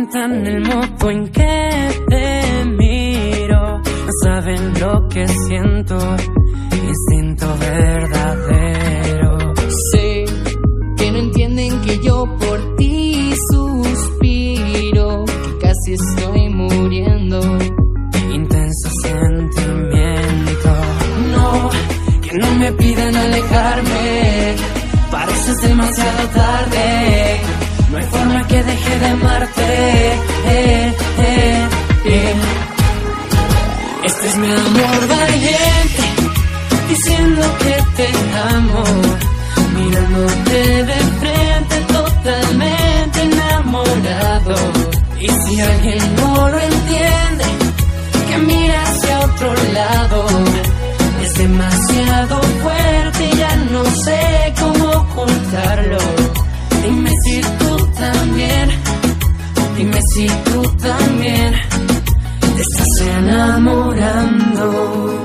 cuentan el modo en que te miro. No saben lo que siento, instinto verdadero. Sé que no entienden que yo por ti suspiro, que casi estoy muriendo. Intenso sentimiento. No, que no me pidan alejarme, pareces demasiado tarde. No hay forma que deje de amarte. Este es mi amor valiente, diciendo que te amo, mirándote de frente, totalmente enamorado. Y si alguien no lo entiende, que mira hacia otro lado. Es demasiado fuerte y ya no sé cómo ocultarlo. Dime si tú también, dime si tú también te estás enamorando.